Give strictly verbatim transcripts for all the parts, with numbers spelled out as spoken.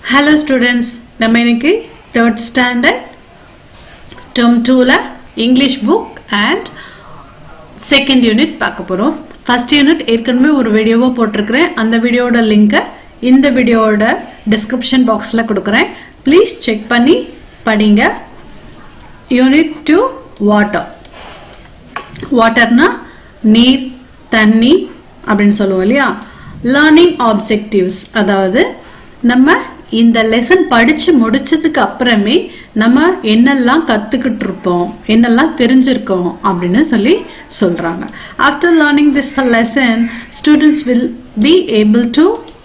Hello students, நம்ம இன்னைக்கு third standard term two ல English book and second unit பார்க்க போறோம். First unit ஏற்கனவே ஒரு வீடியோவா போட்டுருக்கேன். அந்த வீடியோவோட லிங்க் இந்த வீடியோவோட description boxல கொடுக்கிறேன். Please check பண்ணி படிங்க. Unit two water. Waterனா நீர், தண்ணி அப்படினு சொல்லுவோம் இல்லையா? Learning objectives, அதாவது நம்ம இந்த லெசன் படிச்சு முடிச்சதுக்கு அப்புறமே நம்ம என்னெல்லாம் கத்துக்கிட்டு இருப்போம், என்னெல்லாம் தெரிஞ்சிருக்கோம் அப்படின்னு சொல்லி சொல்றாங்க. After learning this lesson, students will be able to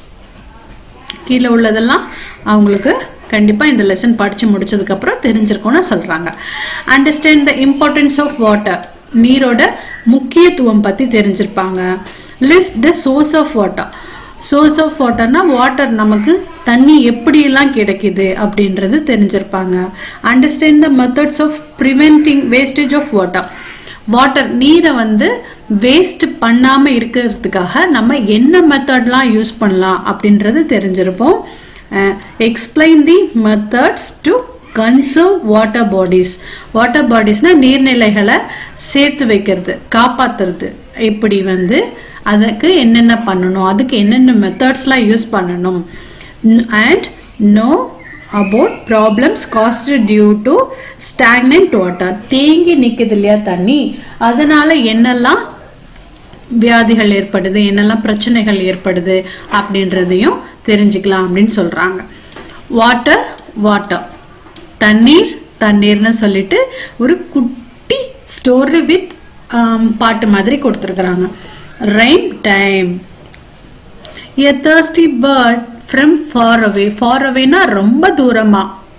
கீழே உள்ளதெல்லாம் அவங்களுக்கு கண்டிப்பா இந்த லெசன் படிச்சு முடிச்சதுக்கு அப்புறம் தெரிஞ்சிருக்கும்னு சொல்றாங்க. Understand the importance of water. நீரோட முக்கியத்துவம் பத்தி தெரிஞ்சிருப்பாங்க. List the source of water. Source of water na water நமக்கு தண்ணி எப்படி எல்லாம் கிடைக்குது அப்படின்றது தெரிஞ்சிருப்பாங்க. Understand the methods of preventing wastage of water. Water நீரை வந்து வேஸ்ட் பண்ணாம இருக்கிறதுக்காக நம்ம என்ன மெத்தட்லாம் யூஸ் பண்ணலாம் அப்படின்றது தெரிஞ்சிருப்போம். Explain the methods to conserve water bodies. Water bodies na நீர்நிலைகளை சேர்த்து வைக்கிறது, காப்பாத்துறது. இப்படி வந்து அதுக்கு என்னென்ன பண்ணணும், அதுக்கு என்னென்ன மெத்தட்ஸ்லாம் யூஸ் பண்ணணும். And know about problems caused due to stagnant water. தேங்கி நிக்குது இல்லையா தண்ணி, அதனால என்னெல்லாம் வியாதிகள் ஏற்படுது, என்னெல்லாம் பிரச்சனைகள் ஏற்படுது அப்படின்றதையும் தெரிஞ்சுக்கலாம் அப்படின்னு சொல்றாங்க. வாட்டர் வாட்டர் தண்ணீர் தண்ணீர்னு சொல்லிட்டு ஒரு குட்டி ஸ்டோரி வித் பாட்டு மாதிரி கொடுத்துருக்குறாங்க. Rain time. A thirsty bird from far away. Far away na ரொம்ப தூரமா.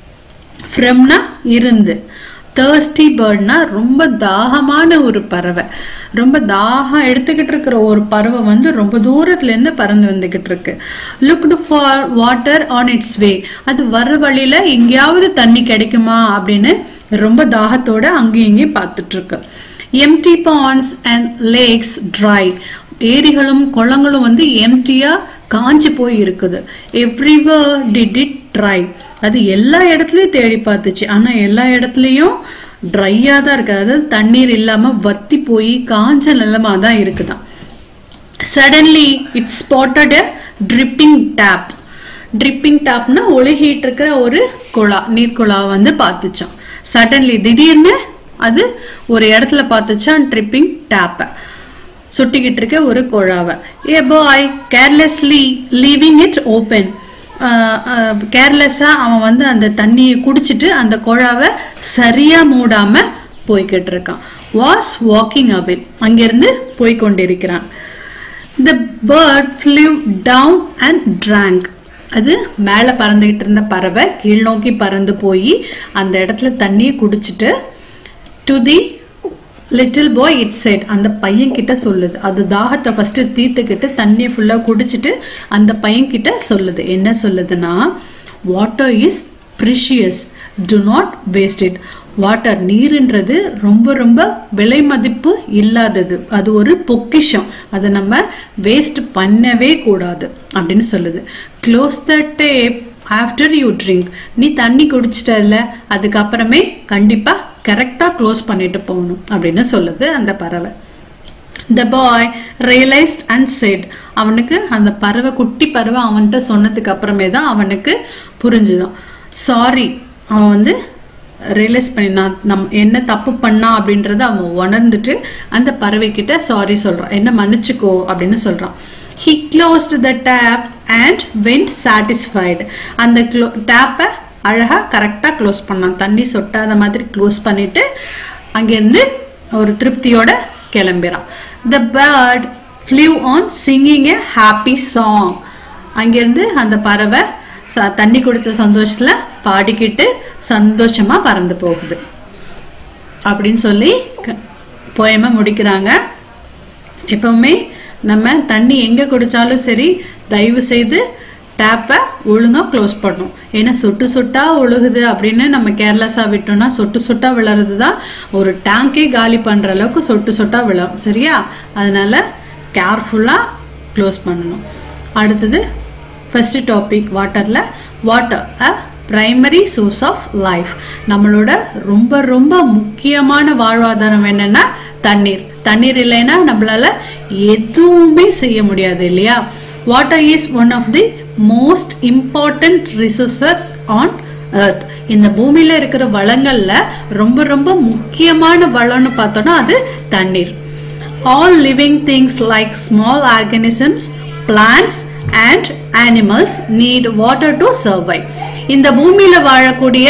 From na இருந்து. Thirsty bird na ரொம்ப தாகமான ஒரு பறவை. ரொம்ப தாகம் எடுத்துக்கிட்டு இருக்கிற ஒரு பறவை வந்து ரொம்ப தூரத்துல இருந்து பறந்து வந்துகிட்டு இருக்கு. Looked for water on its way. அது வர வழியில எங்கேயாவது தண்ணி கிடைக்குமா அப்படின்னு ரொம்ப தாகத்தோட அங்கேயும் இங்கேயும் பார்த்துட்டு இருக்கு. Empty ponds and lakes dry. ஏரிகளும் குளங்களும் வந்து எம்டியா காஞ்சி போய் இருக்குது. Everywhere did it dry. அது எல்லா இடத்துலயும் தேடி பார்த்துச்சு, ஆனா எல்லா இடத்துலயும் ட்ரையா தான் இருக்கு. அதாவது தண்ணீர் இல்லாம வத்தி போய் காஞ்ச நிலமா தான் இருக்குதான். Suddenly it spotted a dripping tap. Dripping tapனா ஒழுகிட்டு இருக்கிற ஒரு குழா, நீர் குழா வந்து பார்த்துச்சான். Suddenly திடீர்னு அது ஒரு இடத்துல பார்த்துச்சான் ட்ரிப்பிங் டேப்ப, சுட்டிக்கிட்டு இருக்க ஒரு குழாவை. A boy carelessly leaving it open. கேர்லெஸ்ஸா அவன் வந்து அந்த தண்ணியை குடிச்சிட்டு அந்த குழாவை சரியா மூடாம போய்கிட்டு இருக்கான். Was walking away. அங்கிருந்து போய்கொண்டிருக்கிறான். The bird flew down and drank. அது மேல பறந்துகிட்டு இருந்த பறவை கீழ் நோக்கி பறந்து போய் அந்த இடத்துல தண்ணியை குடிச்சிட்டு to the little boy it said. அந்த பையன் கிட்ட சொல்லுது. அது தாகத்தை ஃபர்ஸ்ட் தீர்த்துக்கிட்டு தண்ணியை ஃபுல்லா குடிச்சிட்டு அந்த பையன் கிட்ட சொல்லுது. என்ன சொல்லுதுன்னா, water is precious, do not waste it. Water நீர்ன்றது ரொம்ப ரொம்ப விலை மதிப்பு இல்லாதது, அது ஒரு பொக்கிஷம், அதை நம்ம வேஸ்ட் பண்ணவே கூடாது அப்படின்னு சொல்லுது. Close the tap after you drink. நீ தண்ணி குடிச்சிட்டல, அதுக்கப்புறமே கண்டிப்பா கரெக்டா க்ளோஸ் பண்ணிட்டு போகணும் அப்படின்னு சொல்லுது அந்த பறவை. The boy realized and said. அவனுக்கு அந்த பறவை, குட்டி பறவை அவன்கிட்ட சொன்னதுக்கு அப்புறமே தான் அவனுக்கு புரிஞ்சுதான். சாரி. அவன் வந்து ரியலைஸ் பண்ணினா நம் என்ன தப்பு பண்ணா அப்படின்றத அவன் உணர்ந்துட்டு அந்த பறவை கிட்ட சாரி சொல்றான், என்ன மன்னிச்சுக்கோ அப்படின்னு சொல்றான். He closed the tap and went satisfied. அந்த டேப்பை அழகா கரெக்டா க்ளோஸ் பண்ணான், தண்ணி சொட்டாத மாதிரி க்ளோஸ் பண்ணிட்டு அங்கிருந்து ஒரு திருப்தியோட கிளம்பிறான். The bird flew on singing a happy song. அங்கிருந்து அந்த பறவை தண்ணி குடிச்ச சந்தோஷத்துல பாடிக்கிட்டு சந்தோஷமா பறந்து போகுது அப்படின்னு சொல்லி போயமா முடிக்கிறாங்க. எப்பவுமே நம்ம தண்ணி எங்க குடிச்சாலும் சரி, தயவு செய்து டேப்பை ஒழுங்கா க்ளோஸ் பண்ணும். ஏன்னா சொட்டு சொட்டா ஒழுகுது அப்படின்னு நம்ம கேர்லெஸ்ஸா விட்டோம்னா சொட்டு சொட்டா விழறது தான் ஒரு டேங்கே காலி பண்ற அளவுக்கு சொட்டு சொட்டா விழும். சரியா? அதனால கேர்ஃபுல்லா க்ளோஸ் பண்ணணும். அடுத்தது ஃபர்ஸ்ட் டாபிக் வாட்டர்ல water a primary source of life. நம்மளோட ரொம்ப ரொம்ப முக்கியமான வாழ்வாதாரம் என்னன்னா தண்ணீர். தண்ணீர் இல்லைன்னா நம்மளால எதுவுமே செய்ய முடியாது இல்லையா? Water is one of the most important resources on earth. இந்த பூமியில இருக்கிற வளங்கள்ல ரொம்ப ரொம்ப முக்கியமான வளம்னு பார்த்தோம்னா அது தண்ணீர். All living things like small organisms, plants and animals need water to survive. இந்த பூமியில வாழக்கூடிய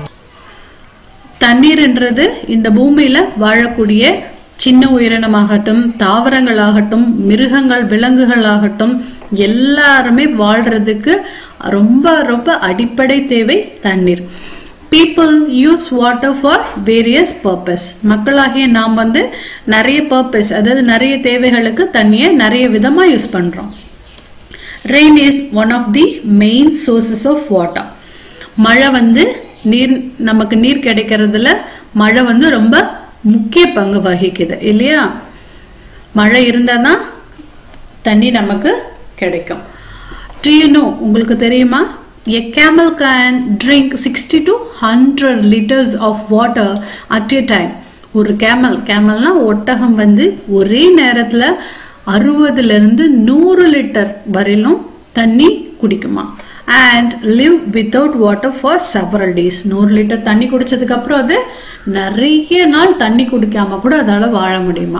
தண்ணீர்ன்றது இந்த பூமியில வாழக்கூடிய சின்ன உயிரினமாகட்டும், தாவரங்களாகட்டும், மிருகங்கள், விலங்குகள் ஆகட்டும், எல்லாருமே வாழ்றதுக்கு ரொம்ப ரொம்ப அடிப்படை தேவை தண்ணீர். People use water for various purpose. மக்களாகிய நாம் வந்து நிறைய பர்பஸ், அதாவது நிறைய தேவைகளுக்கு தண்ணியை நிறைய விதமா யூஸ் பண்றோம். Rain is one of the main sources of water. மழை வந்து நீர், நமக்கு நீர் கிடைக்கிறதுல மழை வந்து ரொம்ப முக்கிய பங்கு வகிக்குது இல்லையா? மழை இருந்தாதான் தண்ணி நமக்கு கிடைக்கும். Do you know, உங்களுக்கு தெரியுமா? A camel can drink sixty to one hundred liters of water at a time. ஒரு கேமல், கேமல்னா ஒட்டகம் வந்து ஒரே நேரத்துல அறுபதுல இருந்து நூறு லிட்டர் வரையிலும் தண்ணி குடிக்குமா? and live without water for several days. நூறு லிட்டர் தண்ணி குடிச்சதுக்கு அப்புறம் அது நிறைய நாள் தண்ணி குடிக்காம கூட அதால வாழ முடியுமா?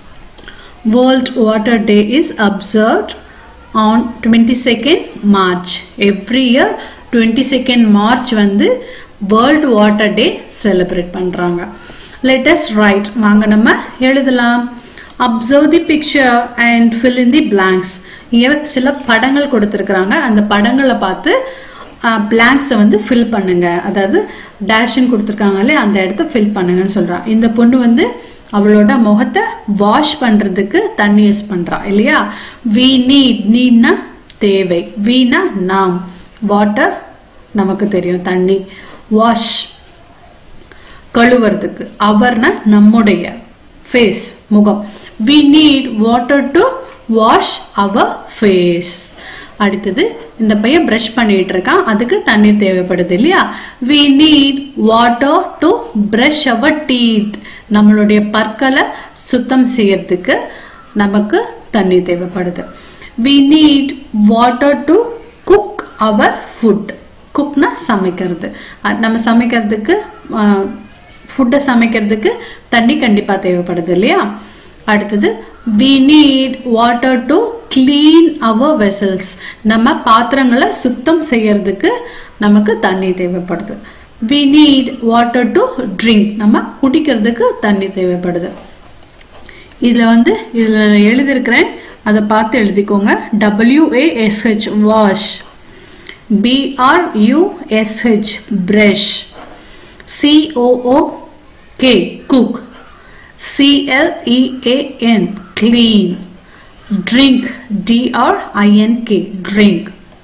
World Water Day is observed on twenty-second March. Every year twenty-second March வந்து World Water Day celebrate பண்றாங்க. Let us write. வாங்க நம்ம எழுதலாம். Observe the picture and fill in the blanks. இங்க சில படங்கள் கொடுத்திருக்காங்க. அந்த படங்களை பார்த்து blanks வந்து fill பண்ணுங்க. அதாவது டேஷ்னு கொடுத்திருக்காங்களே அந்த இடத்தை fill பண்ணுங்கன்னு சொல்றா. இந்த பொண்ணு வந்து அவளோட முகத்தை வாஷ் பண்றதுக்கு தண்ணி யூஸ் பண்றா இல்லையா? we need, நீட்னா தேவை, வீனா நாம், வாட்டர் நமக்கு தெரியும் தண்ணி, வாஷ் கழுவுறதுக்கு, அவர்னா நம்முடைய ஃபேஸ் முகம். we need water to wash our face. அடுத்தது இந்த பையன் பிரஷ் பண்ணிட்டு இருக்கான், அதுக்கு தண்ணி தேவைப்படுது இல்லையா? we need water to brush our teeth. நம்மளுடைய பற்களை சுத்தம் செய்யறதுக்கு நமக்கு தண்ணி தேவைப்படுது. we need water to cook our food. குக்னா சமைக்கிறது. நம்ம சமைக்கிறதுக்கு, ஃபுட்டை சமைக்கிறதுக்கு தண்ணி கண்டிப்பா தேவைப்படுது இல்லையா? அடுத்தது we need water to clean our vessels. நம்ம பாத்திரங்களை சுத்தம் செய்யறதுக்கு நமக்கு தண்ணி தேவைப்படுது. we need water to drink. நம்ம குடிக்கிறதுக்கு தண்ணி தேவைப்படுது. இதுல வந்து இதுல எழுதியிருக்கிறேன், அதை பார்த்து எழுதிக்கோங்க. W A S H wash, B R U S H brush, C O O K cook, C L E A N clean, drink, D R I N K drink.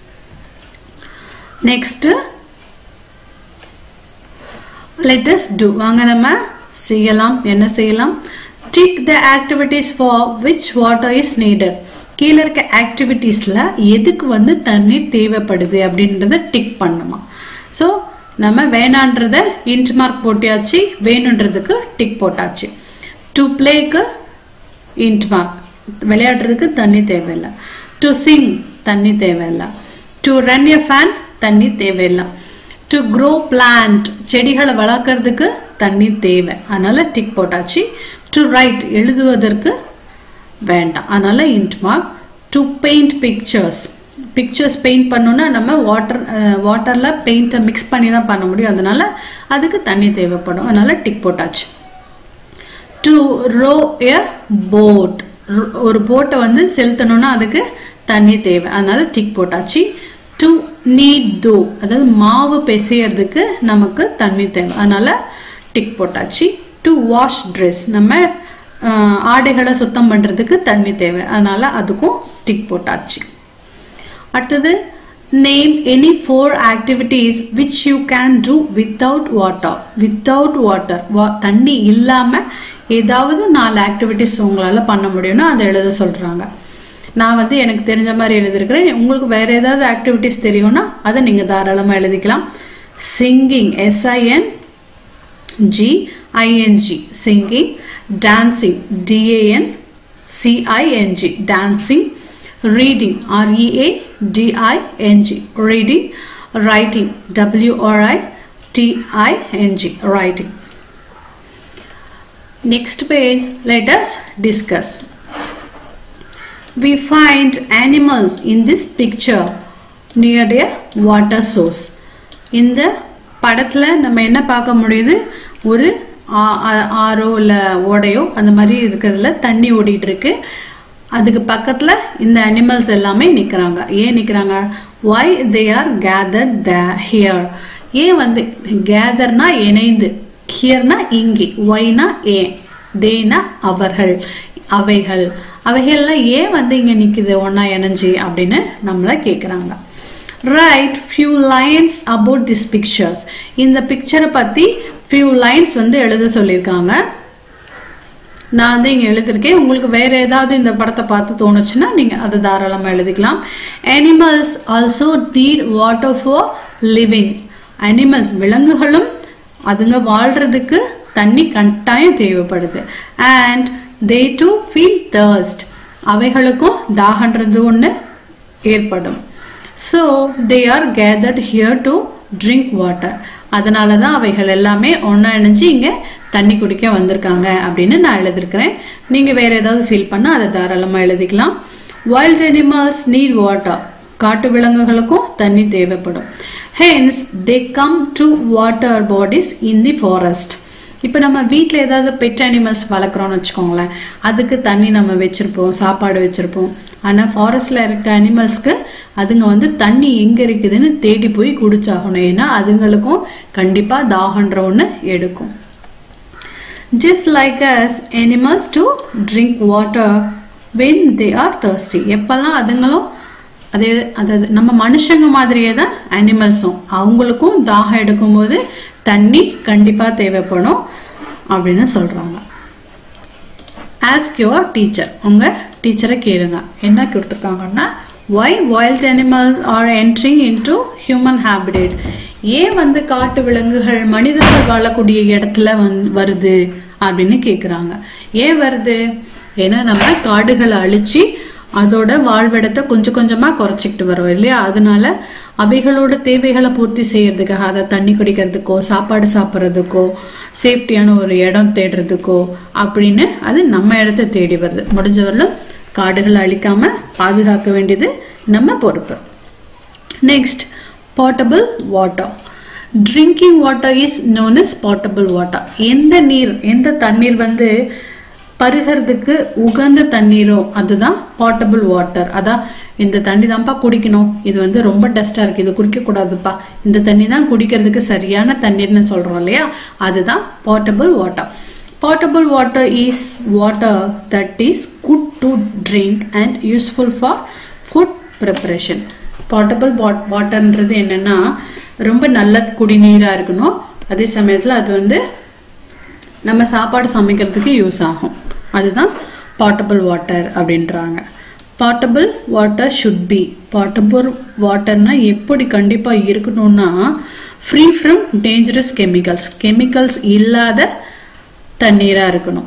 Next, let us do. வாங்க நம்ம செய்யலாம். என்ன செய்யலாம்? Tick the activities for which water is needed. கீழ இருக்க ஆக்டிவிட்டீஸ்ல எதுக்கு வந்து தண்ணீர் தேவைப்படுது அப்படின்றத டிக் பண்ணுமா. ஸோ நம்ம வேணான்றத இன்ட் மார்க் போட்டியாச்சு, வேணுன்றதுக்கு டிக் போட்டாச்சு. டு பிளேக்கு இன்ட் மார்க், விளையாடுறதுக்கு தண்ணி தேவையில்லை. டு சிங் தண்ணி தேவையில்லை. டு ரன் எ ஃபேன் தண்ணி தேவையில்லை. டு க்ரோ பிளான்ட் செடிகளை வளர்க்கறதுக்கு தண்ணி தேவை, அதனால டிக் போட்டாச்சு. டு ரைட் எழுதுவதற்கு வேண்டாம், அதனால இன்ட் mark. To paint pictures, pictures paint பண்ணோம்னா நம்ம வாட்டர் வாட்டர்ல பெயிண்டை மிக்ஸ் பண்ணி தான் பண்ண முடியும், அதனால அதுக்கு தண்ணி தேவைப்படும், அதனால டிக் போட்டாச்சு. டு ரோ எ போட், ஒரு போட்டை வந்து செலுத்தணும்னா அதுக்கு தண்ணி தேவை, அதனால டிக் போட்டாச்சு. டு நீட் டோ, அதாவது மாவு பிசையறதுக்கு நமக்கு தண்ணி தேவை, அதனால டிக் போட்டாச்சு. டு வாஷ் ட்ரெஸ், நம்ம ஆடைகளை சுத்தம் பண்றதுக்கு தண்ணி தேவை, அதனால அதுக்கும் டிக் போட்டாச்சு. அடுத்தது name any four activities which you can do without water. Without water, தண்ணி இல்லாம ஏதாவது நாலு ஆக்டிவிட்டிஸ் உங்களால பண்ண முடியும்னா அதை எழுத சொல்றாங்க. நான் வந்து எனக்கு தெரிஞ்ச மாதிரி எழுதிருக்கிறேன். உங்களுக்கு வேற ஏதாவது ஆக்டிவிட்டிஸ் தெரியும்னா அதை நீங்க தாராளமா எழுதிக்கலாம். Singing, S I N G I N G, singing. Dancing, D A N C I N G, dancing. Reading, R E A D I N G, reading. writing, W R I T I N G, writing. Next page, let us discuss. We find animals in this picture near a water source. இந்த படத்துல நம்ம என்ன பார்க்க முடியுது, ஒரு ஆறோ இல்ல ஓடையோ அந்த மாதிரி இருக்கிறதுல தண்ணி ஓடிட்டு இருக்கு. அதுக்கு பக்கத்துல இந்த அனிமல்ஸ் எல்லாமே நிக்கிறாங்க. ஏன் நிக்கிறாங்க? why they are gathered there here. ஏன் வந்து கேதர்னா இணைந்து, ஹியர்னா இங்கே, ஒய்னா ஏன், தேனா அவர்கள், அவைகள், அவைகள்லாம் ஏன் வந்து இங்க நிக்குது ஒன்னா இணைஞ்சி அப்படின்னு நம்மள கேக்குறாங்க. Write few lines about these pictures. இந்த பிக்சரை பத்தி few lines வந்து எழுத சொல்லியிருக்காங்க. நான் வந்து இங்க எழுதிருக்கேன். உங்களுக்கு வேற ஏதாவது இந்த படத்தை பார்த்து தோணுச்சுன்னா நீங்க அதை தாராளமா எழுதிக்கலாம். Animals also need water for living. Animals, விலங்குகளும் அதுங்க வாழ்றதுக்கு தண்ணி கட்டாயம் தேவைப்படுது. And they too feel thirst. அவைகளுக்கும் தாகன்றது ஒண்ணு ஏற்படும். So they are gathered here to drink water. அதனாலதான் அவைகள் எல்லாமே ஒன்னா இணைஞ்சு இங்க தண்ணி குடிக்க வந்திருக்காங்க அப்படின்னு நான் எழுதிருக்கிறேன். நீங்க வேற ஏதாவது ஃபீல் பண்ணா அதை தாராளமா எழுதிக்கலாம். Wild animals need water. காட்டு விலங்குகளுக்கும் தண்ணி தேவைப்படும். Hence they come to water bodies in the forest. இப்ப நம்ம வீட்ல ஏதாவது பெட் அனிமல்ஸ் வளர்க்குறோம்னு வச்சுக்கோங்களேன், அதுக்கு தண்ணி நம்ம வச்சிருப்போம், சாப்பாடு வச்சிருப்போம். ஆனா ஃபாரஸ்ட்ல இருக்க அனிமல்ஸ்க்கு அதுங்க வந்து தண்ணி எங்க இருக்குதுன்னு தேடி போய் குடிச்சாகணும். ஏன்னா அதுங்களுக்கும் கண்டிப்பா தாகன்ற ஒண்ணு எடுக்கும். Just like us, animals to drink water when they are thirsty. எப்பெல்லாம் அதுங்களும் அதே அதாவது நம்ம மனுஷங்க மாதிரியே தான் அனிமல்ஸும், அவங்களுக்கும் தாகம் எடுக்கும் போது தண்ணி கண்டிப்பா தேவைப்படும் அப்படின்னு சொல்றாங்க. Ask your teacher. உங்க டீச்சரை கேளுங்க. என்ன கொடுத்துருக்காங்கன்னா, why wild animals are entering into human habitat. ஏன் வந்து காட்டு விலங்குகள் மனிதர்கள் வாழக்கூடிய இடத்துல வருது அப்படின்னு கேக்குறாங்க. ஏன் வருது? ஏன்னா நம்ம காடுகளை அழிச்சு அதோட வாழ்விடத்தை கொஞ்சம் கொஞ்சமா குறைச்சிக்கிட்டு வரோம் இல்லையா? அதனால அவைகளோட தேவைகளை பூர்த்தி செய்யறதுக்காக, அதை தண்ணி குடிக்கிறதுக்கோ சாப்பாடு சாப்பிட்றதுக்கோ சேஃப்டியான ஒரு இடம் தேடுறதுக்கோ அப்படின்னு அது நம்ம இடத்த தேடி வருது. முடிஞ்சவரையிலும் காடுகளை அழிக்காம பாதுகாக்க வேண்டியது நம்ம பொறுப்பு. Next, portable water. Drinking water is known as potable water. எந்த நீர், எந்த தண்ணீர் வந்து பருகிறதுக்கு உகந்த தண்ணீரோ அதுதான் portable water. அதான் இந்த தண்ணி தான்ப்பா குடிக்கணும், இது வந்து ரொம்ப டஸ்டா இருக்கு, இது குடிக்க கூடாதுப்பா, இந்த தண்ணி தான் குடிக்கிறதுக்கு சரியான தண்ணீர்னு சொல்றோம் இல்லையா? அதுதான் portable water. Potable water is water that is good to drink and useful for food preparation. Potable waterன்றது என்னன்னா ரொம்ப நல்ல குடிநீரா இருக்கணும், அதே சமயத்துல அது வந்து நம்ம சாப்பாடு சமைக்கிறதுக்கு யூஸ் ஆகும். அதுதான் potable water அப்படின்றாங்க. Potable water should be, potable waterனா எப்படி கண்டிப்பா இருக்கணும்னா free from dangerous chemicals. chemicals இல்லாத தண்ணீரா இருக்கணும்.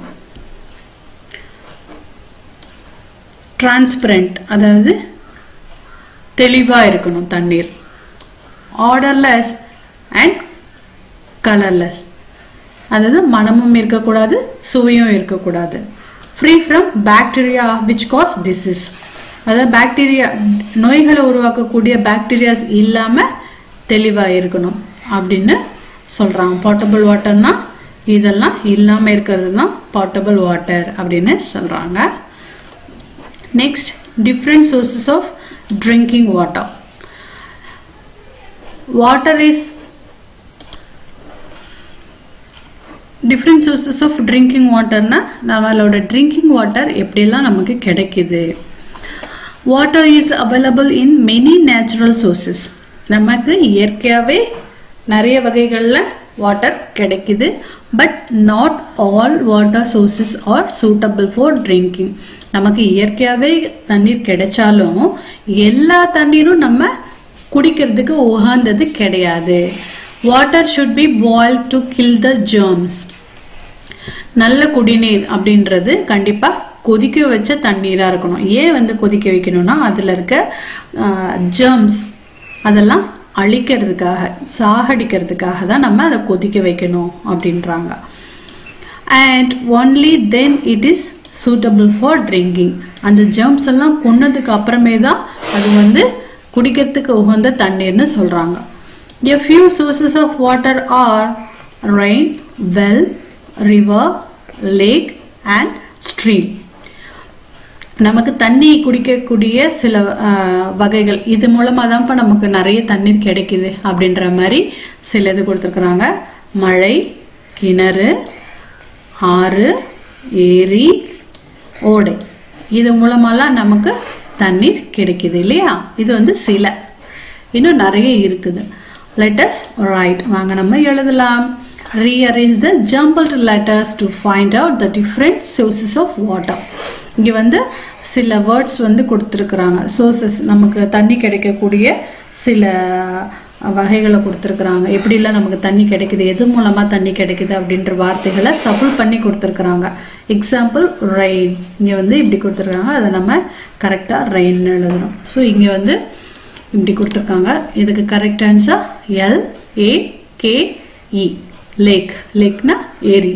Transparent, அதாவது தெளிவா இருக்கணும் தண்ணீர். Odorless and colorless, அதாவது மனமும் இருக்கக்கூடாது, சுவையும் இருக்கக்கூடாது. Free from bacteria which cause disease, அதாவது பாக்டீரியா, நோய்களை உருவாக்கக்கூடிய பாக்டீரியாஸ் இல்லாம தெளிவா இருக்கணும் அப்படின்னு சொல்றாங்க. potable waterனா இதெல்லாம் இல்லாம இருக்கிறது தான் potable water அப்படின்னு சொல்றாங்க. Next, different sources of drinking water. Water is different sources of drinking water na நம்மளோட drinking water எப்படிலாம் நமக்கு கிடைக்குது. Water is available in many natural sources. நமக்கு இயற்கையாவே நிறைய வகைகள்ல வாட்டர் கிடைக்குது. But not all water sources are suitable for drinking. நமக்கு இயற்கையாகவே தண்ணீர் கிடைச்சாலும் எல்லா தண்ணீரும் நம்ம குடிக்கிறதுக்கு உகந்தது கிடையாது. Water should be boil to kill the germs. நல்ல குடிநீர் அப்படின்றது கண்டிப்பா கொதிக்க வச்ச தண்ணீரா இருக்கணும். ஏன் வந்து கொதிக்க வைக்கணும்னா அதுல இருக்க ஜெர்ம்ஸ் அதெல்லாம் அழிக்கிறதுக்காக, சாகடிக்கிறதுக்காக தான் நம்ம அதை கொதிக்க வைக்கணும் அப்படின்றாங்க. And only then it is suitable for drinking. அந்த ஜெர்ம்ஸ் எல்லாம் கொன்னதுக்கு அப்புறமே தான் அது வந்து குடிக்கிறதுக்கு உகந்த தண்ணீர்னு சொல்றாங்க. A few sources of water are rain, well, river, lake and stream. நமக்கு தண்ணி குடிக்கக்கூடிய சில வகைகள், இது மூலமா தான் நமக்கு நிறைய தண்ணீர் கிடைக்குது அப்படின்ற மாதிரி சில இது கொடுத்துருக்குறாங்க. மழை, கிணறு, ஆறு, ஏரி, ஓடை, இது மூலமாலாம் நமக்கு தண்ணீர் கிடைக்குது இல்லையா? இது வந்து சில, இன்னும் நிறைய இருக்குது. Let us write. வாங்க நம்ம எழுதலாம். Rearrange the jumbled letters to find out the different sources of water. இங்க வந்து சில வேர்ட்ஸ் வந்து கொடுத்துருக்குறாங்க. சோர்சஸ், நமக்கு தண்ணி கிடைக்கக்கூடிய சில வகைகளை கொடுத்துருக்குறாங்க. எப்படிலாம் நமக்கு தண்ணி கிடைக்குது, எது மூலமா தண்ணி கிடைக்குது அப்படின்ற வார்த்தைகளை சஃபிள் பண்ணி கொடுத்துருக்குறாங்க. எக்ஸாம்பிள் ரெயின், இங்க வந்து இப்படி கொடுத்துருக்காங்க, அதை நம்ம கரெக்டா ரெயின் எழுதணும். ஸோ இங்க வந்து இப்படி கொடுத்துருக்காங்க. இதுக்கு correct answer L A K E, lake. லேக்னா ஏரி.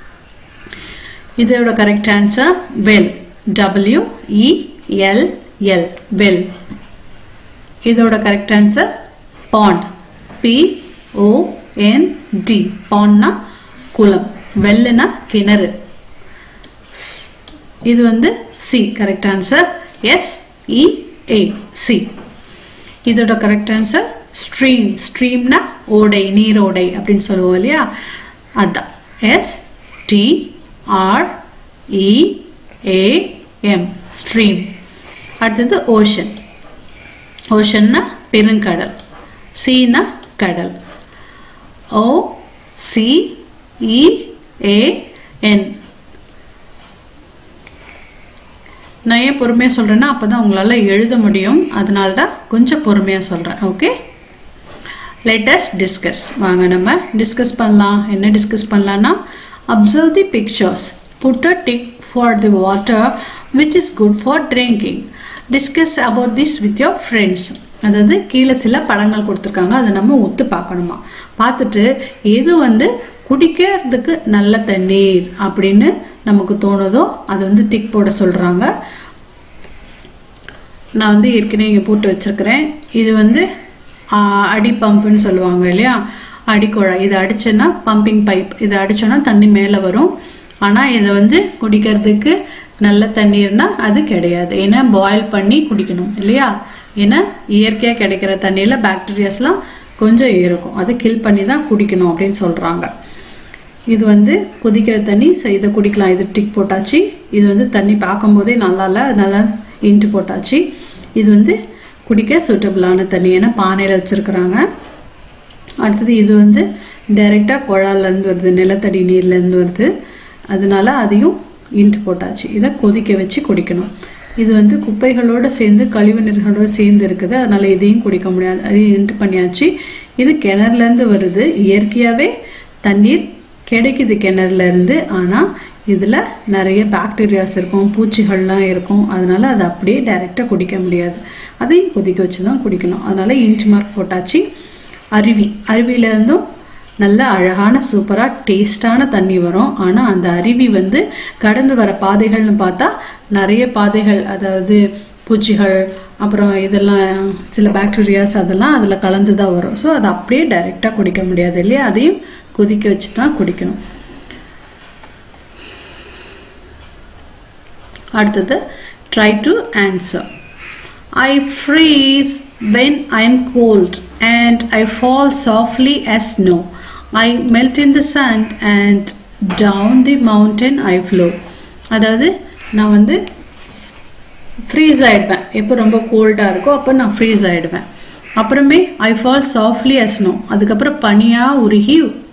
இதோட correct answer well, W E L L, well. இதோட correct answer pond, P O N D, பாண்ட்னா குளம், வெல்லுனா கிணறு. இது வந்து sea, correct answer S E A, sea. இதோட கரெக்ட் ஆன்சர் ஸ்ட்ரீம். ஸ்ட்ரீம்னா ஓடை, நீரோடை அப்படின்னு சொல்லுவோம் இல்லையா? அதான் S T R E A M, stream. அடுத்தது ஓஷன். ஓஷன்னா பெருங்கடல். சீனா கடல். ஓ சி இ ஏ என். நான் ஏன் பொறுமையா சொல்றேன்னா அப்பதான் உங்களால எழுத முடியும், அதனால தான் கொஞ்சம் பொறுமையா சொல்றேன். Okay, let us discuss. வாங்க நம்ம டிஸ்கஸ் பண்ணலாம். என்ன டிஸ்கஸ் பண்ணலாம்னா, observe the pictures, put a tick for the water which is good for drinking, discuss about this with your friends. அதாவது கீழே சில படங்கள் கொடுத்துருக்காங்க, அதை நம்ம ஒத்து பார்க்கணுமா. பார்த்துட்டு எது வந்து குடிக்கிறதுக்கு நல்ல தண்ணீர் அப்படின்னு நமக்கு தோணுதோ அது வந்து டிக் போட சொல்றாங்க. நான் வந்து ஏற்கனவே இங்கே போட்டு வச்சிருக்கிறேன். இது வந்து அடி பம்புன்னு சொல்லுவாங்க இல்லையா, அடிக்குழாய். இதை அடிச்சோன்னா பம்பிங் பைப், இதை அடிச்சோன்னா தண்ணி மேலே வரும். ஆனால் இதை வந்து குடிக்கிறதுக்கு நல்ல தண்ணீர்னா அது கிடையாது. ஏன்னா பாயில் பண்ணி குடிக்கணும் இல்லையா? ஏன்னா இயற்கையாக கிடைக்கிற தண்ணியில் பாக்டீரியாஸ்லாம் கொஞ்சம் இருக்கும், அதை கில் பண்ணி தான் குடிக்கணும் அப்படின்னு சொல்கிறாங்க. இது வந்து கொதிக்கிற தண்ணி, ஸோ இதை குடிக்கலாம். இது டிக் போட்டாச்சு. இது வந்து தண்ணி பார்க்கும்போதே நல்லா இல்லை, அதனால இன்ட்டு போட்டாச்சு. இது வந்து குடிக்க சூட்டபிளான தண்ணி, ஏன்னா பானையில் வச்சுருக்குறாங்க. அடுத்தது இது வந்து டைரெக்டாக குழாலேருந்து வருது, நிலத்தடி நீர்லேருந்து வருது, அதனால அதையும் இன்ட்டு போட்டாச்சு. இதை கொதிக்க வச்சு குடிக்கணும். இது வந்து குப்பைகளோடு சேர்ந்து கழிவு நீர்களோடு சேர்ந்து இருக்குது, அதனால இதையும் குடிக்க முடியாது, அதையும் இன்ட்டு பண்ணியாச்சு. இது கிணறுலேருந்து வருது, இயற்கையாகவே தண்ணீர் கிடைக்குது கிணறுல இருந்து. ஆனால் இதில் நிறைய பாக்டீரியாஸ் இருக்கும், பூச்சிகள்லாம் இருக்கும், அதனால அதை அப்படியே டைரெக்டாக குடிக்க முடியாது, அதையும் கொதிக்க வச்சு தான் குடிக்கணும். அதனால இன்ட் மார்க் போட்டாச்சு. அருவி, அருவியிலேருந்தும் நல்ல அழகான சூப்பராக டேஸ்டான தண்ணி வரும். ஆனால் அந்த அருவி வந்து கடந்து வர பாதைகள்னு பார்த்தா நிறைய பாதைகள், அதாவது பூச்சிகள் அப்புறம் இதெல்லாம் சில பாக்டீரியாஸ் அதெல்லாம் அதில் கலந்து தான் வரும். ஸோ அதை அப்படியே டைரெக்டாக குடிக்க முடியாது இல்லையா, அதையும் கொதிக்க வச்சு தான் குடிக்கணும். அடுத்தது try to answer. I freeze when I am cold and I fall softly as snow. I melt in the sand and down the mountain I flow. அதாவது நான் வந்து ஃப்ரீஸ் ஆகிடுவேன், எப்போ ரொம்ப கோல்டாக இருக்கோ அப்போ நான் ஃப்ரீஸ் ஆகிடுவேன். அப்புறமே I fall softly as snow, அதுக்கப்புறம் பனியாக உருகி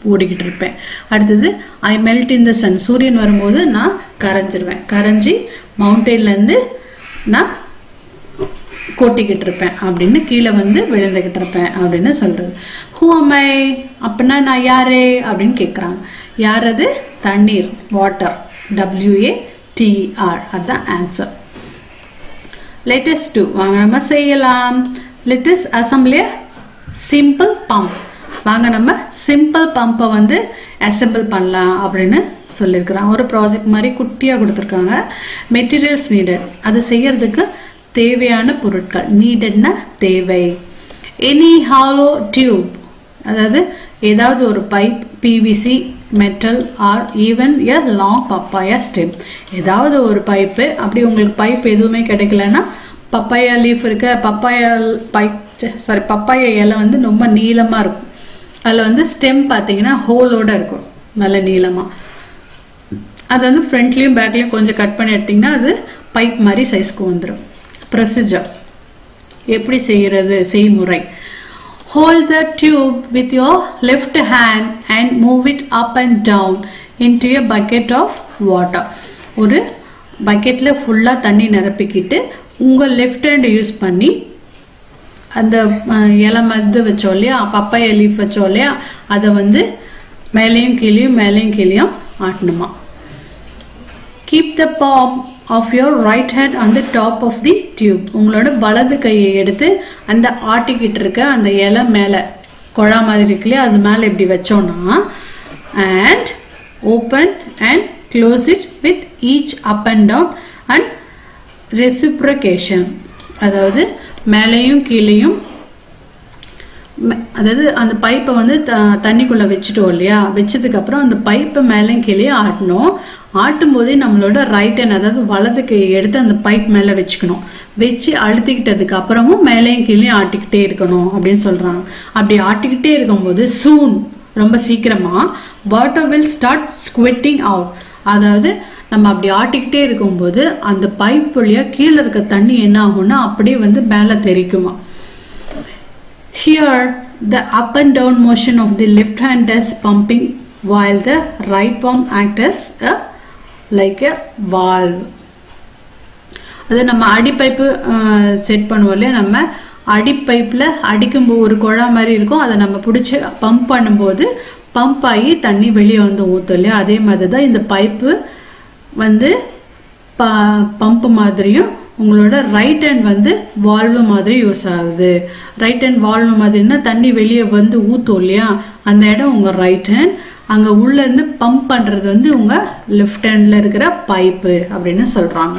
ஓடிக்கிட்டு இருப்பேன். அடுத்தது ஐ மெல்ட் இன் த சன், சூரியன் வரும்போது நான் கரைஞ்சிருவேன், கரைஞ்சி மவுண்டெயின்ல இருந்து நான் கொட்டிக்கிட்டு இருப்பேன் அப்படின்னு கீழே வந்து விழுந்துகிட்டு இருப்பேன் அப்படின்னு சொல்றது. ஹூ அம் ஐ, அப்படின்னா நான் யாரு அப்படின்னு கேட்குறாங்க. யார் அது? தண்ணீர், வாட்டர், டபிள்யூஏ டிஆர், அதுதான் ஆன்சர். லேட்டஸ்ட் டூ, வாங்க நம்ம செய்யலாம். லேட்டஸ்ட் அசம்பிளி சிம்பிள் பம்ப், வாங்க நம்ம சிம்பிள் பம்பை வந்து அசம்பிள் பண்ணலாம் அப்படின்னு சொல்லியிருக்கிறாங்க. ஒரு ப்ராஜெக்ட் மாதிரி குட்டியாக கொடுத்துருக்காங்க. மெட்டீரியல்ஸ் நீடட், அது செய்யறதுக்கு தேவையான பொருட்கள். நீடட்னா தேவை. எனி ஹாலோ டியூப், அதாவது ஏதாவது ஒரு pipe, PVC, metal or even a long papaya stem, ஏதாவது ஒரு பைப்பு. அப்படி உங்களுக்கு பைப் எதுவுமே கிடைக்கலன்னா பப்பாயா லீஃப் இருக்க, பப்பாயா பைப் சாரி பப்பாயா இலை வந்து ரொம்ப நீளமாக இருக்கும். அதில் வந்து ஸ்டெம் பார்த்தீங்கன்னா ஹோலோட இருக்கும், நல்ல நீளமாக. அது வந்து ஃப்ரண்ட்லேயும் பேக்லேயும் கொஞ்சம் கட் பண்ணி எடுத்திங்கன்னா அது பைப் மாதிரி சைஸ்க்கு வந்துடும். ப்ரொசீஜர் எப்படி செய்கிறது, செய்முறை. Hold the tube with your left hand and move it up and down into a bucket of water. ஒரு பக்கெட்டில் ஃபுல்லாக தண்ணி நிரப்பிக்கிட்டு உங்கள் லெஃப்ட் ஹேண்ட் யூஸ் பண்ணி அந்த இலை மது வச்சோம் இல்லையா, பப்பாயா லீஃப் வச்சோம் இல்லையா, அதை வந்து மேலேயும் கீழேயும் மேலேயும் கீழேயும் ஆட்டணுமா. Keep the palm of your right hand on the top of the tube. உங்களோட வலது கையை எடுத்து அந்த ஆட்டிக்கிட்டு இருக்க அந்த இலை மேலே, குழா மாதிரி இருக்கு இல்லையா, அது மேலே இப்படி வச்சோம்னா, and open and close it with each up and down and reciprocation. அதாவது மேலேயும் கீழேயும், அதாவது அந்த பைப்பை வந்து தண்ணிக்குள்ள வச்சுட்டோம் இல்லையா, வச்சதுக்கு அப்புறம் அந்த பைப்பை மேலேயும் கீழேயும் ஆட்டணும். ஆட்டும் போதே நம்மளோட ரைட் ஹேண்ட், அதாவது வலது கையை எடுத்து அந்த பைப் மேலே வச்சுக்கணும். வச்சு அழுத்திக்கிட்டதுக்கு அப்புறமும் மேலேயும் கீழேயும் ஆட்டிக்கிட்டே இருக்கணும் அப்படின்னு சொல்றாங்க. அப்படி ஆட்டிக்கிட்டே இருக்கும்போது சூன், ரொம்ப சீக்கிரமா water will start squirting out. அதாவது நம்ம அப்படி ஆட்டிக்கிட்டே இருக்கும்போது அந்த பைப் வழியா கீழே இருக்க தண்ணி என்ன ஆகும்னா அப்படியே வந்து மேலே தெரிக்குமா. Here the up and down motion of the left hand is pumping while the right palm acts as a like a valve. அது நம்ம அடி பைப்பு செட் பண்ணுவோம் இல்லையா, நம்ம அடி பைப்பில் அடிக்கும்போது ஒரு குழா மாதிரி இருக்கும், அதை நம்ம பிடிச்சி பம்ப் பண்ணும்போது பம்ப் ஆகி தண்ணி வெளியே வந்து ஊற்றும் இல்லையா, அதே மாதிரி தான் இந்த பைப்பு வந்து ப பம்பு மாதிரியும் உங்களோட ரைட் ஹேண்ட் வந்து வால்வு மாதிரி யூஸ் ஆகுது. ரைட் ஹேண்ட் வால்வு மாதிரின்னா தண்ணி வெளியே வந்து ஊற்றும் இல்லையா, அந்த இடம் உங்கள் ரைட் ஹேண்ட், அங்கே உள்ள இருந்து பம்ப் பண்ணுறது வந்து உங்கள் லெஃப்ட் ஹேண்டில் இருக்கிற பைப்பு அப்படின்னு சொல்கிறாங்க.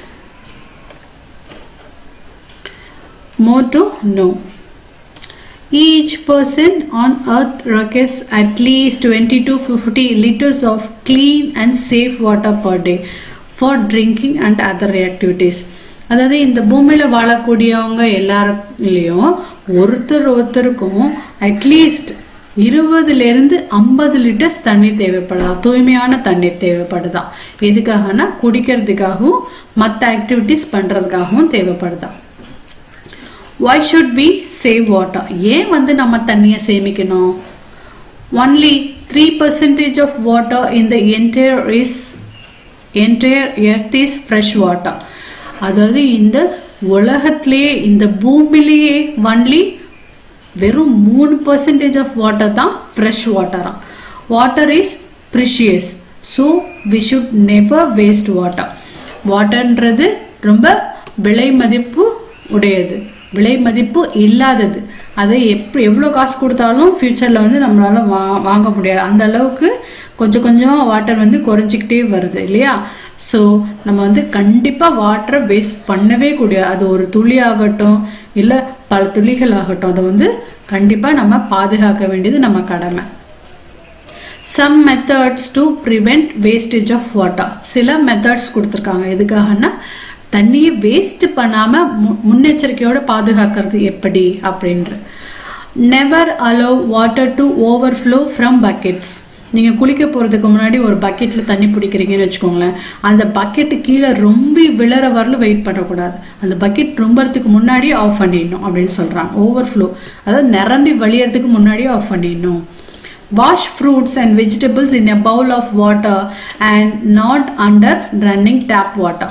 More to know. Each person on earth requires at least twenty to fifty liters of clean and safe water per day for drinking and other activities. அதாவது இந்த பூமியில் வாழக்கூடியவங்க எல்லாருலேயும் ஒருத்தர் ஒருத்தருக்கும் அட்லீஸ்ட் இருபதுலேருந்து ஐம்பது லிட்டர்ஸ் தண்ணீர் தேவைப்படுதா, தூய்மையான தண்ணீர் தேவைப்படுதா. எதுக்காகனா குடிக்கிறதுக்காகவும் மற்ற ஆக்டிவிட்டிஸ் பண்ணுறதுக்காகவும் தேவைப்படுதா. Why should we save water? ஏன் வந்து நம்ம தண்ணியை சேமிக்கணும்? Only three percent of water in the entire is entire earth is fresh water. அதாவது இந்த உலகத்திலேயே இந்த பூமியிலேயே ஒன்லி வெறும் மூணு பர்சன்டேஜ் ஆஃப் வாட்டர் தான் ஃப்ரெஷ் வாட்டரா. Water is precious, so we should never waste water. வாட்டர்ன்றது ரொம்ப விலை மதிப்பு உடையது, விலை மதிப்பு இல்லாதது. அதை எப்படி எவ்வளோ காசு கொடுத்தாலும் ஃப்யூச்சரில் வந்து நம்மளால வா வாங்க முடியாது. அந்த அளவுக்கு கொஞ்சம் கொஞ்சம் வாட்டர் வந்து குறைஞ்சிக்கிட்டே வருது இல்லையா. ஸோ நம்ம வந்து கண்டிப்பாக வாட்டரை வேஸ்ட் பண்ணவே கூடாது. அது ஒரு துளி ஆகட்டும் இல்லை பல துளிகள் ஆகட்டும், அதை வந்து கண்டிப்பாக நம்ம பாதுகாக்க வேண்டியது நம்ம கடமை. Some methods to prevent wastage of water. சில மெத்தட்ஸ் கொடுத்துருக்காங்க. எதுக்காகனா தண்ணியை வேஸ்ட் பண்ணாம முன்னெச்சரிக்கையோட பாதுகாக்கிறது எப்படி அப்படின்ற. Never allow water to overflow from buckets. நீங்க குளிக்க போறதுக்கு முன்னாடி ஒரு பக்கெட்ல தண்ணி பிடிக்கிறீங்கன்னு வச்சுக்கோங்களேன், அந்த பக்கெட்டு கீழே ரொம்ப விழற வரலும் வெயிட் பண்ணக்கூடாது. அந்த பக்கெட் ரொம்பறதுக்கு முன்னாடியே ஆஃப் பண்ணிடணும் அப்படின்னு சொல்றாங்க. ஓவர்ஃப்ளோ அதாவது நிரம்பி வழியறதுக்கு முன்னாடியே ஆஃப் பண்ணிடணும். Wash fruits and vegetables in a bowl of water and not under running tap water.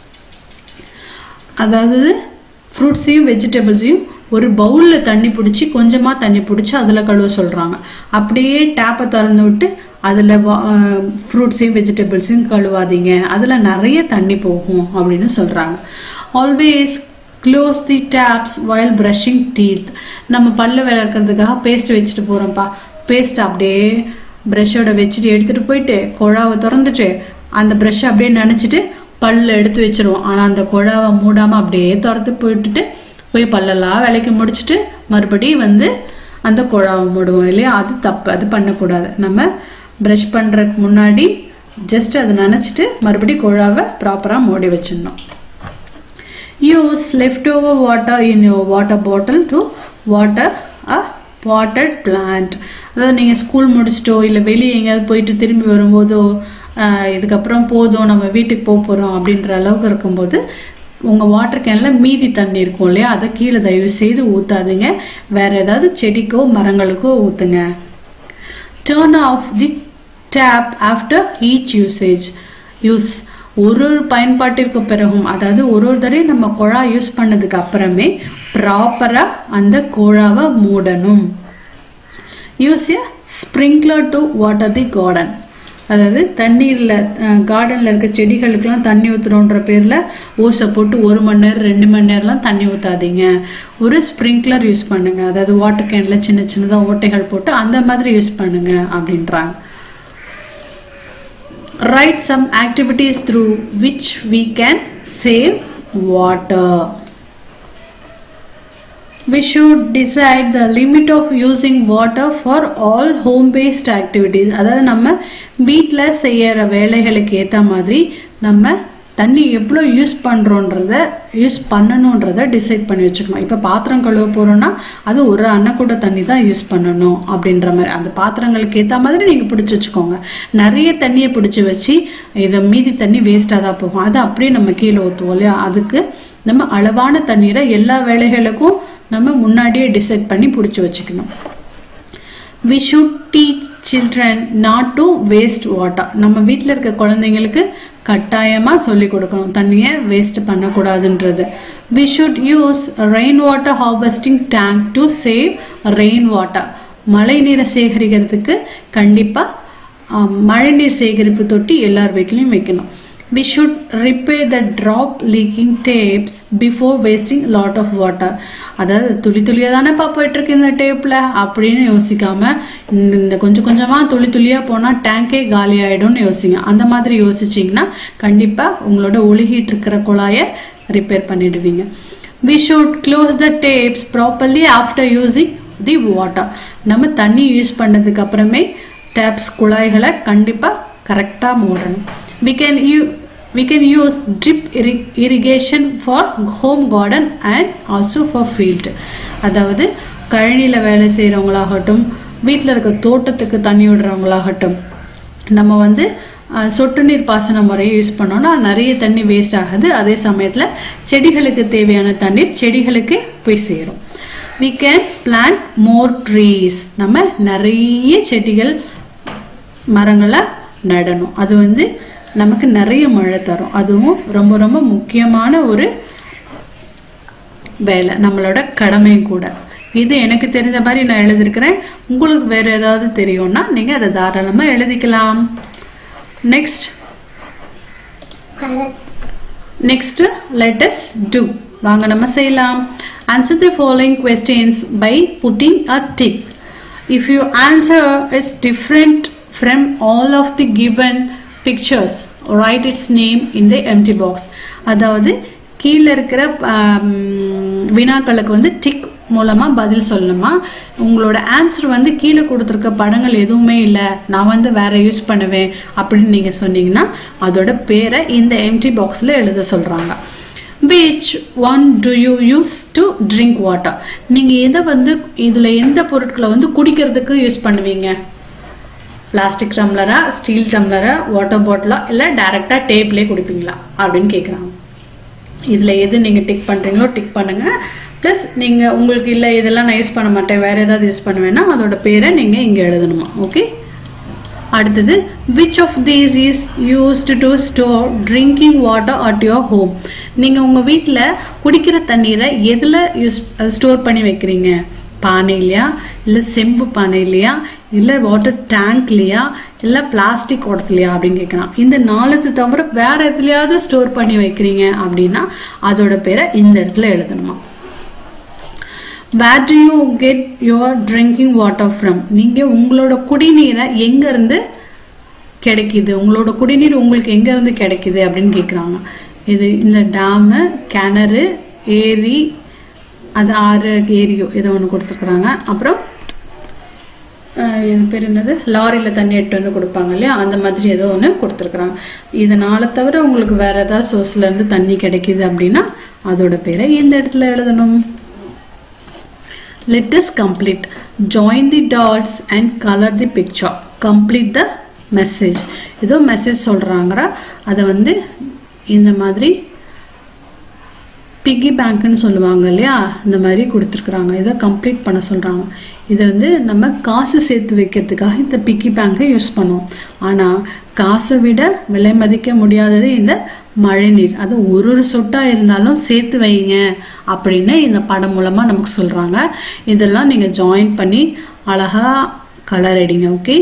அதாவது ஃப்ரூட்ஸையும் வெஜிடபிள்ஸையும் ஒரு பவுலில் தண்ணி பிடிச்சி கொஞ்சமாக தண்ணி பிடிச்சி அதில் கழுவ சொல்கிறாங்க. அப்படியே டேப்பை திறந்து விட்டு அதில் ஃப்ரூட்ஸையும் வெஜிடபிள்ஸையும் கழுவாதீங்க, அதில் நிறைய தண்ணி போகும் அப்படின்னு சொல்கிறாங்க. Always close the taps while brushing teeth. நம்ம பல்ல விளக்குறதுக்காக பேஸ்ட் வச்சுட்டு போகிறோம்ப்பா, பேஸ்ட் அப்படியே ப்ரஷோட வச்சுட்டு எடுத்துகிட்டு போயிட்டு குழாவை திறந்துட்டு அந்த ப்ரஷ்ஷை அப்படியே நினச்சிட்டு பல்ல எடுத்து வச்சிருவோம். ஆனால் அந்த குழாவை மூடாமல் அப்படியே திறந்து போயிட்டுட்டு போய் பல்லெல்லாம் விலைக்கு முடிச்சுட்டு மறுபடியும் வந்து அந்த குழாவை மூடுவோம் இல்லையா? அது தப்பு, அது பண்ணக்கூடாது. நம்ம ப்ரஷ் பண்ணுறதுக்கு முன்னாடி ஜஸ்ட் அதை நினச்சிட்டு மறுபடியும் குழாவை ப்ராப்பராக மூடி வச்சிடணும். Use left over water in your water bottle to water a watered plant. அதாவது நீங்கள் ஸ்கூல் முடிச்சிட்டோ இல்லை வெளியே எங்கேயாவது போயிட்டு திரும்பி வரும்போதோ இதுக்கப்புறம் போதும் நம்ம வீட்டுக்கு போக போகிறோம் அப்படின்ற அளவுக்கு இருக்கும்போது உங்கள் வாட்டர் கேனில் மீதி தண்ணி இருக்கும் இல்லையா, அதை கீழே தயவு செய்து ஊற்றாதுங்க. வேறு ஏதாவது செடிக்கோ மரங்களுக்கோ ஊற்றுங்க. Turn off the tap after each usage. Use ஒரு ஒரு பயன்பாட்டிற்கு பிறகும், அதாவது ஒரு ஒரு தடவை நம்ம குழா யூஸ் பண்ணதுக்கு அப்புறமே ப்ராப்பராக அந்த குழாவை மூடணும். Use a sprinkler to water the garden. அதாவது தண்ணீரில் கார்டனில் இருக்க செடிகளுக்கெல்லாம் தண்ணி ஊற்றுறோன்ற பேரில் ஓசை போட்டு ஒரு மணி நேரம் ரெண்டு மணி நேரம்லாம் தண்ணி ஊற்றாதீங்க. ஒரு ஸ்ப்ரிங்க்லர் யூஸ் பண்ணுங்க, அதாவது வாட்டர் கேனில் சின்ன சின்னதாக ஓட்டைகள் போட்டு அந்த மாதிரி யூஸ் பண்ணுங்க அப்படின்றாங்க. Write some activities through which we can save water. We should decide the limit of using water for all home-based activities. அதாவது நம்ம வீட்டில் செய்கிற வேலைகளுக்கு ஏற்ற மாதிரி நம்ம தண்ணி எவ்வளோ யூஸ் பண்ணுறோன்றத யூஸ் பண்ணணுன்றதை டிசைட் பண்ணி வச்சுக்கணும். இப்போ பாத்திரம் கழுவ போகிறோன்னா அது ஒரு அன்னக்கூட தண்ணி தான் யூஸ் பண்ணணும் அப்படின்ற மாதிரி அந்த பாத்திரங்களுக்கு ஏற்ற மாதிரி நீங்கள் பிடிச்சி வச்சுக்கோங்க. நிறைய தண்ணியை பிடிச்சி வச்சு இதை மீதி தண்ணி வேஸ்ட்டாக தான் போகும், அதை அப்படியே நம்ம கீழே ஊற்றுவோம் இல்லையா? அதுக்கு நம்ம அளவான தண்ணீரை எல்லா வேலைகளுக்கும் நம்ம முன்னாடியே டிசைட் பண்ணி பிடிச்சி வச்சுக்கணும். We should teach children not to waste water. நம்ம வீட்டில் இருக்க குழந்தைங்களுக்கு கட்டாயமாக சொல்லிக் கொடுக்கணும் தண்ணியை வேஸ்ட் பண்ணக்கூடாதுன்றது. We should use rain water harvesting tank to save rain water. மழை நீரை சேகரிக்கிறதுக்கு கண்டிப்பாக மழைநீர் சேகரிப்பு தொட்டி எல்லார் வீட்லையும் வைக்கணும். We should repair the drop leaking tapes before wasting a lot of water. அதாவது துளி துளியாக தானேப்பா போயிட்டுருக்கு இந்த டேப்பில் அப்படின்னு யோசிக்காம இந்த கொஞ்சம் கொஞ்சமாக துளி துளியாக போனால் டேங்கே காலி ஆகிடும்னு யோசிங்க. அந்த மாதிரி யோசிச்சிங்கன்னா கண்டிப்பாக உங்களோட ஒழுகிட்டு இருக்கிற குழாயை ரிப்பேர் பண்ணிடுவீங்க. We should close the tapes properly after using the water. நம்ம தண்ணி யூஸ் பண்ணதுக்கு அப்புறமே டேப்ஸ் குழாய்களை கண்டிப்பாக கரெக்டாக மூடணும். We can use we can use drip irrigation for home garden and also for field. அதாவது கழனியில் வேலை செய்கிறவங்களாகட்டும் வீட்டில் இருக்க தோட்டத்துக்கு தண்ணி விடுறவங்களாகட்டும் நம்ம வந்து சொட்டு நீர் பாசன முறையை யூஸ் பண்ணோன்னா நிறைய தண்ணி வேஸ்ட் ஆகுது. அதே சமயத்தில் செடிகளுக்கு தேவையான தண்ணீர் செடிகளுக்கு போய் சேரும். We can plant more trees. நம்ம நிறைய செடிகள் மரங்களை நடணும். அது வந்து நமக்கு நிறைய மழை தரும். அதுவும் ரொம்ப ரொம்ப முக்கியமான ஒரு வேலை, நம்மளோட கடமையும் கூட. இது எனக்கு தெரிஞ்ச மாதிரி நான் எழுதியிருக்கிறேன். உங்களுக்கு வேற ஏதாவது தெரியும்னா நீங்க அதை தாராளமாக எழுதிக்கலாம். Next next let us do. வாங்க நம்ம செய்யலாம். Answer the following questions by putting a tick. If your answer is different from all of the given pictures, write its name in the empty box. அதாவது கீழே இருக்கிற வினாக்களுக்கு வந்து tick மூலமா பதில் சொல்லணுமா? உங்களோட ஆன்சர் வந்து கீழே கொடுத்துருக்க படங்கள் எதுவுமே இல்லை, நான் வந்து வேற யூஸ் பண்ணுவேன் அப்படின்னு நீங்க சொன்னீங்கன்னா அதோட பேரை இந்த எம்டி பாக்ஸ்ல எழுத சொல்றாங்க. Which one do you use to drink water? நீங்க எதை வந்து இதுல எந்த பொருட்களை வந்து குடிக்கிறதுக்கு யூஸ் பண்ணுவீங்க? பிளாஸ்டிக் டம்ளரா, ஸ்டீல் டம்ளரா, வாட்டர் பாட்டிலா, இல்லை டைரக்டா டேப்லேயே குடிப்பீங்களா அப்படின்னு கேட்குறாங்க. இதில் எது நீங்கள் டிக் பண்ணுறீங்களோ டிக் பண்ணுங்க. ப்ளஸ் நீங்கள் உங்களுக்கு இல்லை இதெல்லாம் நான் யூஸ் பண்ண மாட்டேன் வேறு ஏதாவது யூஸ் பண்ணுவேன்னா அதோட பேரை நீங்கள் இங்கே எழுதணுமா. ஓகே. அடுத்தது which of these is used to store drinking water at your home. நீங்கள் உங்கள் வீட்டில் குடிக்கிற தண்ணீரை எதில் யூஸ் ஸ்டோர் பண்ணி வைக்கிறீங்க? பானையிலையா, இல்லை செம்பு பானையிலையா, இல்லை வாட்டர் டேங்க்லையா, இல்லை பிளாஸ்டிக் குடத்துலையா அப்படின்னு கேட்கலாம். இந்த நாலுத்து தவிர வேற எதுலையாவது ஸ்டோர் பண்ணி வைக்கிறீங்க அப்படின்னா அதோட பேரை இந்த இடத்துல எழுதணுமா. Where do you get your drinking water from? நீங்க உங்களோட குடிநீரை எங்க இருந்து கிடைக்குது, உங்களோட குடிநீர் உங்களுக்கு எங்க இருந்து கிடைக்குது அப்படின்னு கேக்குறாங்க. இது இந்த டேம், கிணறு, ஏரி, அது ஆறு, ஏரியோ ஏதோ ஒன்று கொடுத்துருக்குறாங்க. அப்புறம் இது பேர் என்னது, லாரியில் தண்ணி எட்டு வந்து கொடுப்பாங்க இல்லையா, அந்த மாதிரி ஏதோ ஒன்று கொடுத்துருக்குறாங்க. இதனால தவிர உங்களுக்கு வேற ஏதாவது சோர்ஸ்ல இருந்து தண்ணி கிடைக்குது அப்படின்னா அதோட பேரை இந்த இடத்துல எழுதணும். Let us complete. Join the dots and color the picture. Complete the message. இதோ மெசேஜ் சொல்றாங்க, அதை வந்து இந்த மாதிரி பிக்கி பேங்க்னு சொல்லுவாங்க இல்லையா, இந்த மாதிரி கொடுத்துருக்குறாங்க. இதை கம்ப்ளீட் பண்ண சொல்றாங்க. இதை வந்து நம்ம காசு சேர்த்து வைக்கிறதுக்காக இந்த பிக்கி பேங்கை யூஸ் பண்ணுவோம். ஆனால் காசை விட விலை மதிக்க முடியாதது இந்த மழைநீர். அது ஒரு ஒரு சொட்டா இருந்தாலும் சேர்த்து வைங்க அப்படின்னு இந்த படம் மூலமா நமக்கு சொல்றாங்க. இதெல்லாம் நீங்க ஜாயின் பண்ணி அழகா கலர் அடிங்க. ஓகே.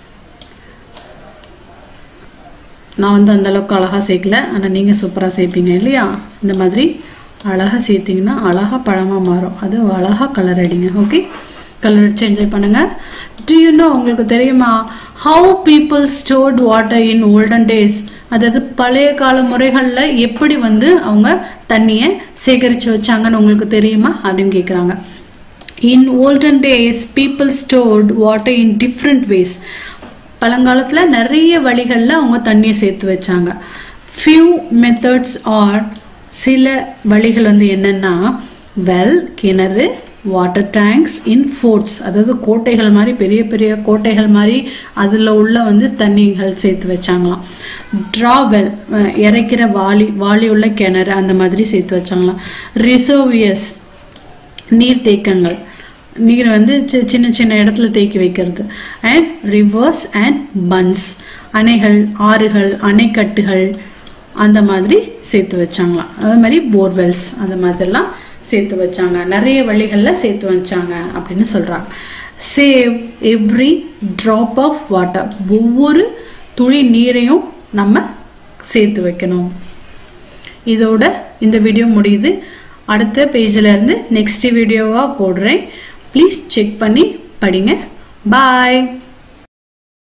நான் வந்து அந்த அளவுக்கு அழகா சேர்க்கல, ஆனா நீங்க சூப்பரா சேர்ப்பீங்க இல்லையா. இந்த மாதிரி அழகா சேர்த்தீங்கன்னா அழகா பழமா மாறும். அது அழகா கலர் அடிங்க. ஓகே. கலர் அடிச்சு என்ஜாய் பண்ணுங்க. Do you know, உங்களுக்கு தெரியுமா, how people stored water in olden days? அதாவது பழைய கால முறைகள்ல எப்படி வந்து அவங்க தண்ணியை சேகரிச்சு வச்சாங்கன்னு உங்களுக்கு தெரியுமா அப்படின்னு கேக்குறாங்க. In olden days people stored water in different ways. பழங்காலத்துல நிறைய வழிகள்ல அவங்க தண்ணியை சேர்த்து வச்சாங்க. Few methods are, சில வழிகள் வந்து என்னன்னா, வெல் கிணறு, வாட்டர் டேங்க்ஸ் இன் ஃபோர்ட்ஸ், அதாவது கோட்டைகள் மாதிரி பெரிய பெரிய கோட்டைகள் மாதிரி அதில் உள்ள வந்து தண்ணிகள் சேர்த்து வச்சாங்களாம். ட்ராவெல் இறைக்கிற வாளி வாளி உள்ள கிணறு அந்த மாதிரி சேர்த்து வச்சாங்களாம். ரிசர்வியர்ஸ் நீர்த்தேக்கங்கள், நீரை வந்து சின்ன சின்ன இடத்துல தேக்கி வைக்கிறது. அண்ட் ரிவர்ஸ் அண்ட் பன்ஸ் அணைகள், ஆறுகள், அணைக்கட்டுகள் அந்த மாதிரி சேர்த்து வச்சாங்களாம். அதே மாதிரி போர்வெல்ஸ் அந்த மாதிரிலாம் சேர்த்து வச்சாங்க. நிறைய வழிகள்ல சேர்த்து வச்சாங்க அப்படின்னு சொல்றாங்க. Save every drop of water, ஒவ்வொரு துளி நீரையும் நம்ம சேர்த்து வைக்கணும். இதோட இந்த வீடியோ முடியுது. அடுத்த பேஜ்ல இருந்து நெக்ஸ்ட் வீடியோவா போடுறேன். ப்ளீஸ் செக் பண்ணி படிங்க. பாய்.